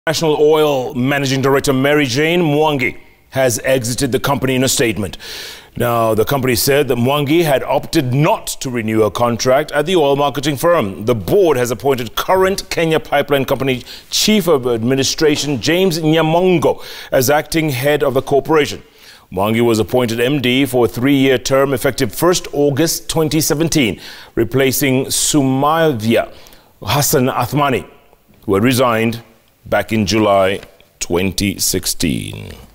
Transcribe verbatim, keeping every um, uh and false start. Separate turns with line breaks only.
National Oil Managing Director MaryJane Mwangi has exited the company in a statement. Now, the company said that Mwangi had opted not to renew her contract at the oil marketing firm. The board has appointed current Kenya Pipeline Company Chief of Administration James Nyamongo as acting head of the corporation. Mwangi was appointed M D for a three-year term effective first August twenty seventeen, replacing Sumayya Hassan-Athmani, who had resigned back in July twenty sixteen.